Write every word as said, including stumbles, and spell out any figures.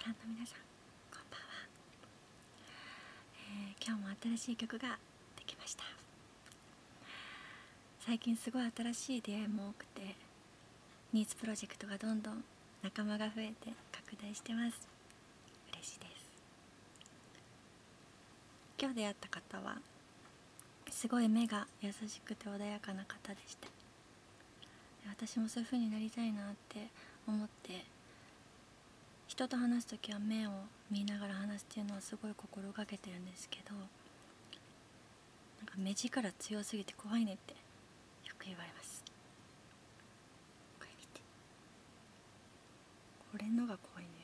ご覧の皆さん、こんばんは。えー、今日も新しい曲ができました。最近すごい新しい出会いも多くて、ニーズプロジェクトがどんどん仲間が増えて拡大してます。嬉しいです。今日出会った方はすごい目が優しくて穏やかな方でした。私もそういう風になりたいなって思って、人と話すときは目を見ながら話すっていうのはすごい心がけてるんですけど、なんか目力強すぎて怖いねってよく言われます。これ見て、これのが怖いね。